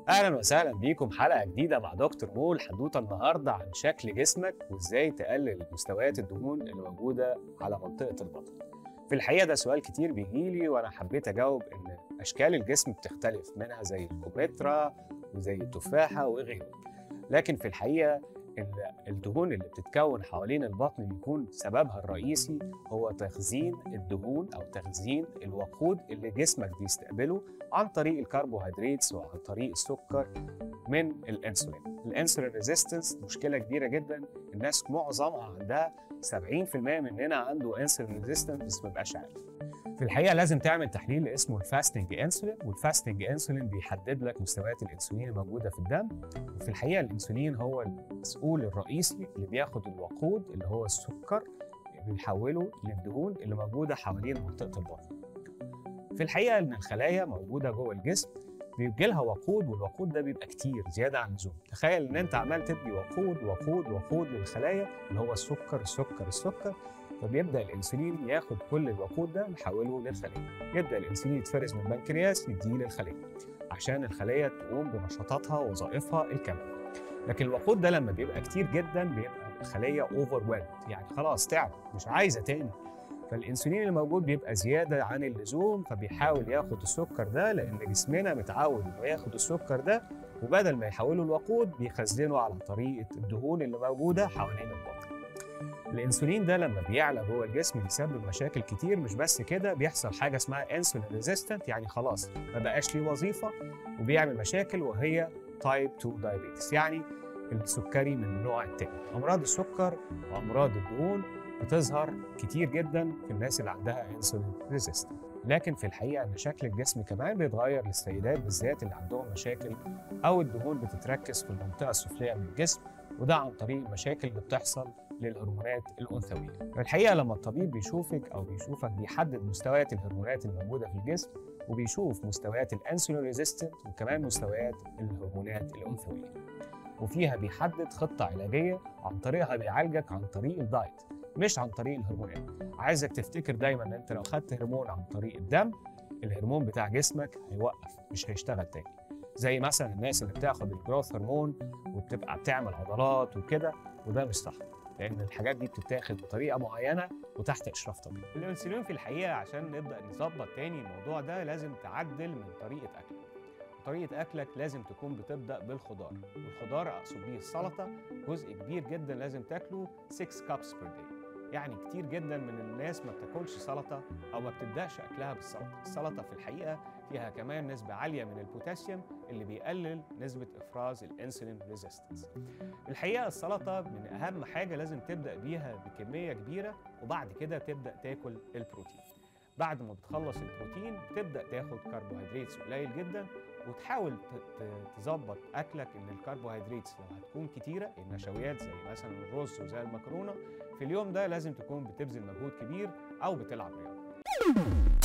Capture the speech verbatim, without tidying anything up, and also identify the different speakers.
Speaker 1: اهلا وسهلا بيكم حلقه جديده مع دكتور مول. حدوته النهارده عن شكل جسمك وازاي تقلل مستويات الدهون اللي موجوده على منطقه البطن. في الحقيقه ده سؤال كتير بيجيلي وانا حبيت اجاوب ان اشكال الجسم بتختلف، منها زي الكمثرى وزي التفاحه وغيره. لكن في الحقيقه الدهون اللي بتتكون حوالين البطن بيكون سببها الرئيسي هو تخزين الدهون او تخزين الوقود اللي جسمك بيستقبله عن طريق الكربوهيدرات وعن طريق السكر من الانسولين. الانسولين ريزيستنس مشكله كبيره جدا، الناس معظمها عندها سبعين في المية مننا عنده انسولين ريزيستنس بس ما بيبقاش عارف. في الحقيقه لازم تعمل تحليل اسمه الفاستنج انسولين، والفاستنج انسولين بيحدد لك مستويات الانسولين الموجوده في الدم. وفي الحقيقه الانسولين هو المسؤول الرئيسي اللي بياخد الوقود اللي هو السكر بيحوله للدهون اللي موجوده حوالين منطقه البطن. في الحقيقه ان الخلايا موجوده جوه الجسم بيجي لها وقود، والوقود ده بيبقى كتير زياده عن اللزوم. تخيل ان انت عمال تدي وقود وقود وقود للخلايا اللي هو السكر السكر السكر، فبيبدا الانسولين ياخد كل الوقود ده يحوله للخليه. يبدا الانسولين يتفرز من البنكرياس يديه للخليه عشان الخليه تقوم بنشاطاتها ووظائفها الكامله. لكن الوقود ده لما بيبقى كتير جدا بيبقى الخليه اوفر ويلد، يعني خلاص تعب مش عايزه تاني، فالانسولين اللي موجود بيبقى زياده عن اللزوم، فبيحاول ياخد السكر ده لان جسمنا متعود انه ياخد السكر ده، وبدل ما يحوله الوقود بيخزنه على طريقه الدهون اللي موجوده حوالين البطن. الانسولين ده لما بيعلى جوه الجسم بيسبب مشاكل كتير، مش بس كده بيحصل حاجه اسمها انسولين ريزيستنت، يعني خلاص ما بقاش ليه وظيفه وبيعمل مشاكل وهي تايب اتنين دايابيتس، يعني السكري من النوع الثاني. امراض السكر وامراض الدهون بتظهر كتير جدا في الناس اللي عندها انسولين ريزيستنت. لكن في الحقيقه ان شكل الجسم كمان بيتغير للسيدات بالذات اللي عندهم مشاكل او الدهون بتتركز في المنطقه السفليه من الجسم، وده عن طريق المشاكل اللي بتحصل للهرمونات الانثويه. الحقيقه لما الطبيب بيشوفك او بيشوفك بيحدد مستويات الهرمونات الموجوده في الجسم، وبيشوف مستويات الانسولين ريزيستنت وكمان مستويات الهرمونات الانثويه، وفيها بيحدد خطه علاجيه عن طريقها بيعالجك عن طريق الدايت مش عن طريق الهرمونات. عايزك تفتكر دايما ان انت لو خدت هرمون عن طريق الدم، الهرمون بتاع جسمك هيوقف مش هيشتغل تاني. زي مثلا الناس اللي بتاخد الجروث هرمون وبتبقى بتعمل عضلات وكده، وده مش صح لان الحاجات دي بتتاخد بطريقه معينه وتحت اشراف طبيب. الانسولين في الحقيقه عشان نبدا نظبط تاني الموضوع ده لازم تعدل من طريقه اكلك. طريقه اكلك لازم تكون بتبدا بالخضار، والخضار اقصد بيه السلطه، جزء كبير جدا لازم تاكله ستة كابس بير داي. يعني كتير جدا من الناس ما بتاكلش سلطه او ما بتبداش اكلها بالسلطه. السلطه في الحقيقه فيها كمان نسبه عاليه من البوتاسيوم اللي بيقلل نسبه افراز الانسولين ريزيستنس. الحقيقه السلطه من اهم حاجه لازم تبدا بيها بكميه كبيره، وبعد كده تبدا تاكل البروتين. بعد ما بتخلص البروتين تبدا تاخد كربوهيدرات قليل جدا، وتحاول تظبط اكلك ان الكربوهيدرات لو هتكون كتيره، النشويات زي مثلا الرز وزي المكرونه، في اليوم ده لازم تكون بتبذل مجهود كبير او بتلعب رياضه.